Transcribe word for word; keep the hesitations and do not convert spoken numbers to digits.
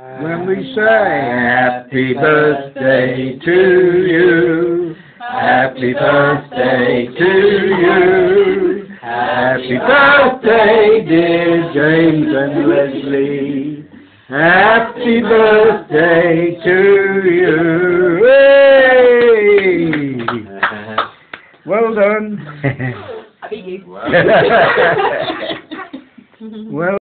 When we say happy birthday to you, happy birthday to you, happy birthday dear James and Leslie, happy birthday to you. Hey! Well done. Well.